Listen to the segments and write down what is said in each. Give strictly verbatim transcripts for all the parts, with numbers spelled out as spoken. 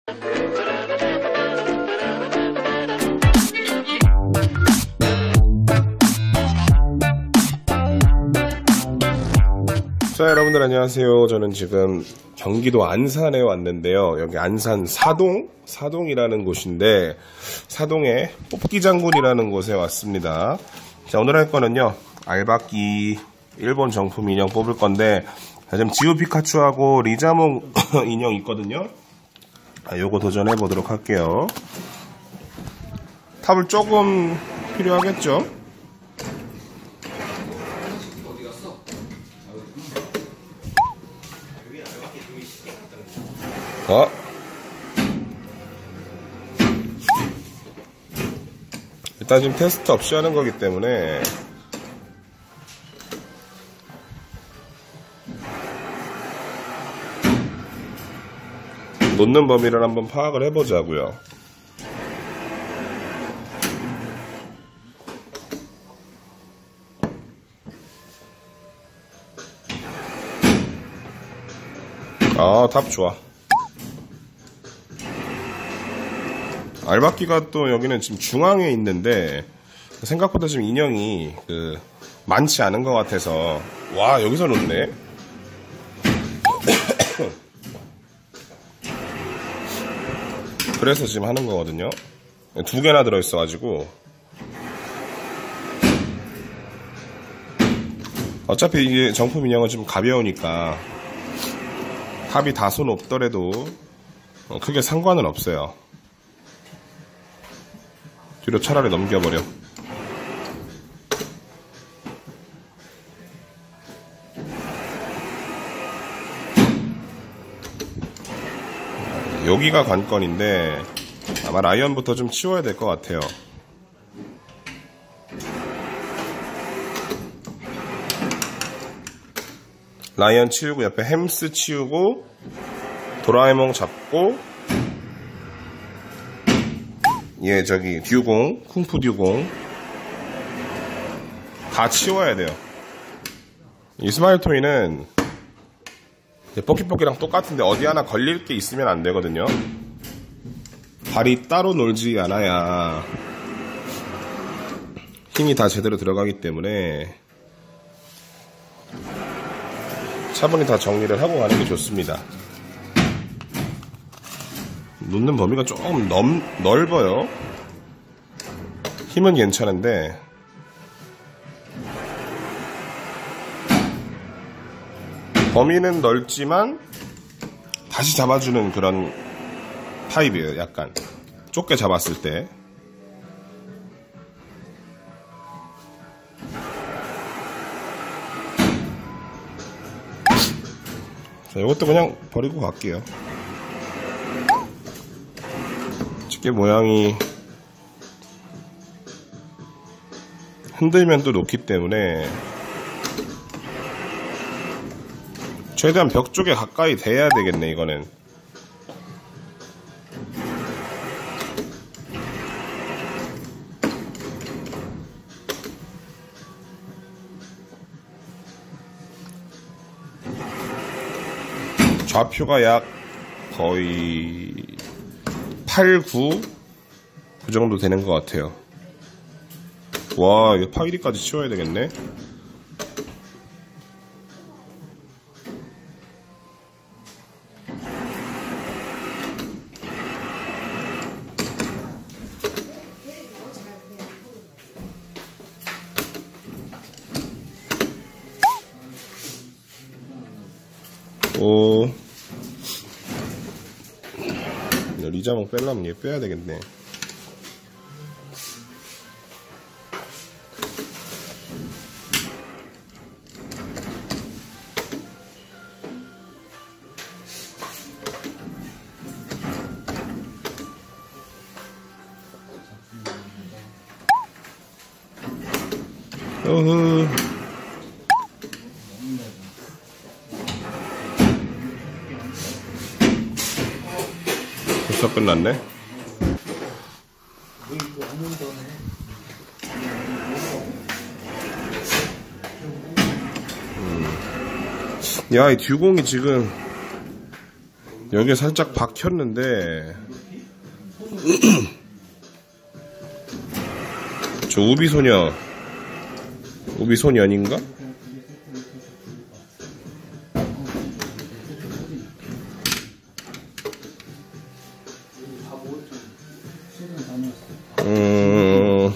자, 여러분들 안녕하세요. 저는 지금 경기도 안산에 왔는데요. 여기 안산 사동? 사동이라는 곳인데 사동에 뽑기장군이라는 곳에 왔습니다. 자, 오늘 할 거는요, 알바끼 일본 정품 인형 뽑을 건데, 지금 지우 피카츄하고 리자몽 인형 있거든요. 아, 요거 도전해 보도록 할게요. 탑을 조금 필요하겠죠? 어? 일단 지금 테스트 없이 하는 거기 때문에 놓는 범위를 한번 파악을 해보자고요. 아, 탑 좋아. 알바끼가 또 여기는 지금 중앙에 있는데 생각보다 지금 인형이 그 많지 않은 것 같아서, 와, 여기서 놓네. 그래서 지금 하는 거거든요. 두 개나 들어있어가지고 어차피 이게 정품 인형은 좀 가벼우니까 탑이 다소 높더라도 크게 상관은 없어요. 뒤로 차라리 넘겨버려. 여기가 관건인데 아마 라이언부터 좀 치워야 될 것 같아요. 라이언 치우고 옆에 햄스 치우고 도라에몽 잡고 얘 저기 듀공, 쿵푸 듀공 다 치워야 돼요. 이 스마일 토이는 뽀끼뽀끼랑 똑같은데 어디 하나 걸릴 게 있으면 안 되거든요. 발이 따로 놀지 않아야 힘이 다 제대로 들어가기 때문에 차분히 다 정리를 하고 가는 게 좋습니다. 놓는 범위가 조금 넘, 넓어요. 힘은 괜찮은데 범위는 넓지만 다시 잡아주는 그런 타입이에요. 약간 좁게 잡았을 때. 자, 이것도 그냥 버리고 갈게요. 집게 모양이 흔들면 또 놓기 때문에 최대한 벽 쪽에 가까이 대야 되겠네, 이거는. 좌표가 약 거의 팔, 구 그 정도 되는 것 같아요. 와, 이거 파이리까지 치워야 되겠네. 오, 리자몽 빼려면 얘 빼야 되겠네. 어허. 벌써 끝났네. 음. 야, 이 듀공이 지금 여기에 살짝 박혔는데 저 우비소녀 우비소년인가? 음...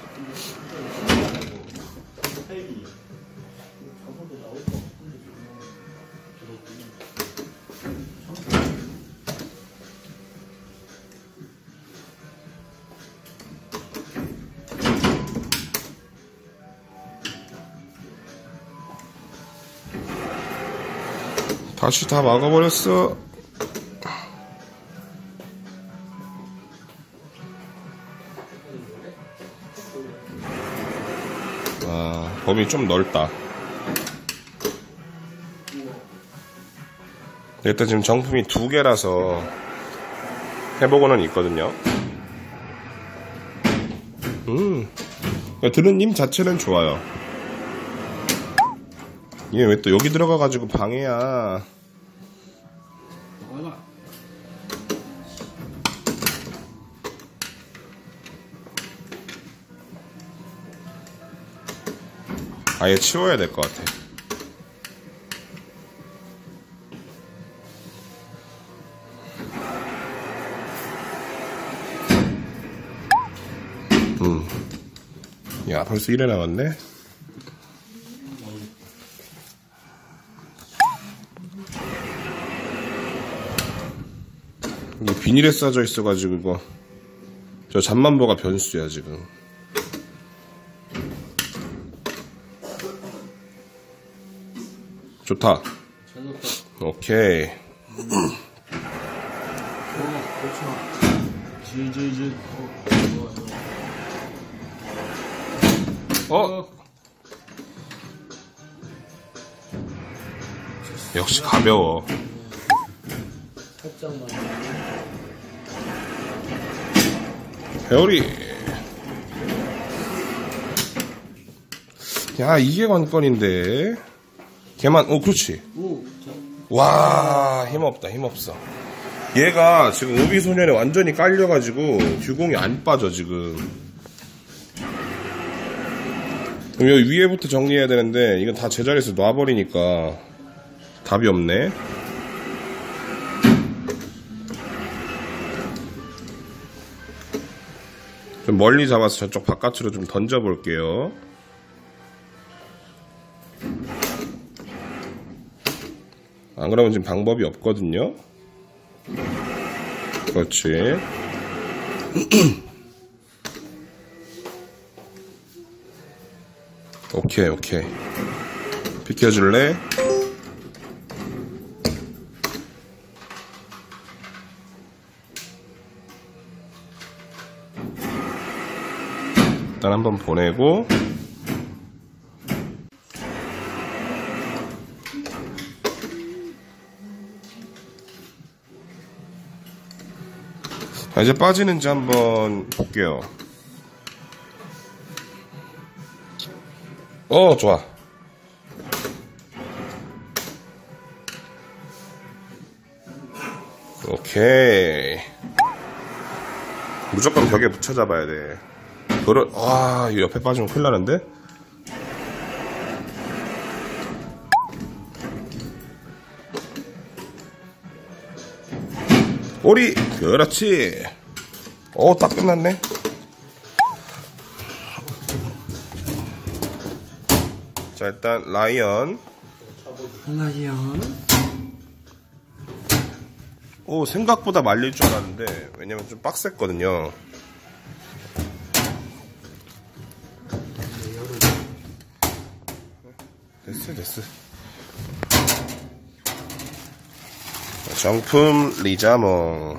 다시 다 막아버렸어. 아, 범위 좀 넓다. 일단 지금 정품이 두 개라서 해보고는 있거든요. 음, 들은 님 자체는 좋아요. 얘 왜 또 여기 들어가가지고 방해야. 아예 치워야 될 것 같아. 음. 야, 벌써 일해 나왔네? 이게 비닐에 싸져 있어가지고, 이거. 저 잠만보가 변수야, 지금. 좋다. 오케이. 어? 역시 가벼워. 배우리. 야, 이게 관건인데. 걔만, 어, 그렇지. 와, 힘없다, 힘없어. 얘가 지금 우비소년에 완전히 깔려가지고 규공이 안 빠져, 지금. 그럼 여기 위에부터 정리해야 되는데, 이건 다 제자리에서 놔버리니까 답이 없네. 좀 멀리 잡아서 저쪽 바깥으로 좀 던져볼게요. 안 그러면 지금 방법이 없거든요. 그렇지. 오케이, 오케이. 비켜줄래? 일단 한번 보내고. 자, 이제 빠지는지 한번 볼게요. 어, 좋아. 오케이. 무조건 벽에 붙여 잡아야 돼. 그러, 와, 이 옆에 빠지면 큰일 나는데? 오리! 그렇지! 오, 딱 끝났네? 자, 일단, 라이언. 라이언. 오, 생각보다 말릴 줄 알았는데, 왜냐면 좀 빡셌거든요. 됐어, 됐어. 정품 리자몽.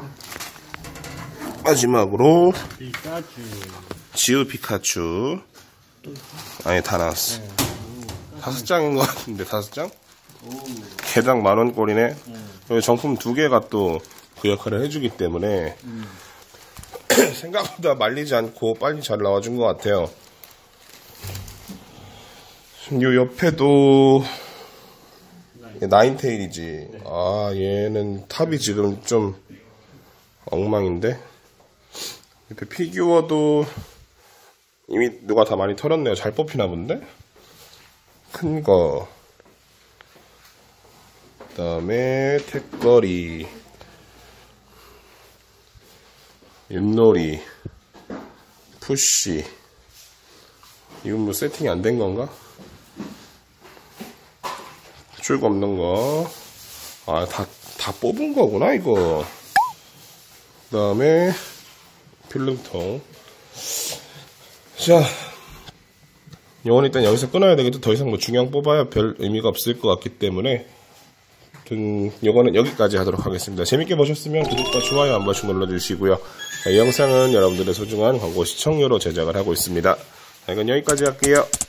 마지막으로 피카츄. 지우 피카츄. 아니, 다 나왔어. 다섯 장인 것 같은데, 다섯 장? 개당 만원 꼴이네. 여기 정품 두 개가 또 그 역할을 해주기 때문에 음. 생각보다 말리지 않고 빨리 잘 나와준 것 같아요. 요 옆에도 얘 나인테일이지. 아, 얘는 탑이 지금 좀 엉망인데. 옆에 피규어도 이미 누가 다 많이 털었네요. 잘 뽑히나 본데? 큰 거. 그 다음에 택거리, 윷놀이, 푸쉬. 이건 뭐 세팅이 안 된 건가? 출구 없는 거. 아, 다, 다 뽑은 거구나, 이거. 그 다음에 필름통. 자, 이건 일단 여기서 끊어야 되겠죠. 더 이상 뭐 중량 뽑아야 별 의미가 없을 것 같기 때문에 이거는 여기까지 하도록 하겠습니다. 재밌게 보셨으면 구독과 좋아요 한 번씩 눌러주시고요. 이 영상은 여러분들의 소중한 광고 시청료로 제작을 하고 있습니다. 이건 여기까지 할게요.